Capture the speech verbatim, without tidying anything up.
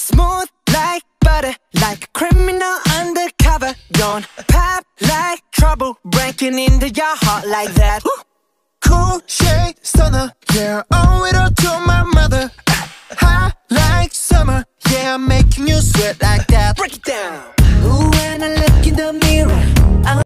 Smooth like butter, like a criminal undercover. Don't pop like trouble, breaking into your heart like that. Cool shade stunner, yeah, owe it all to my mother. Hot like summer, yeah, I'm making you sweat like that. Break it down.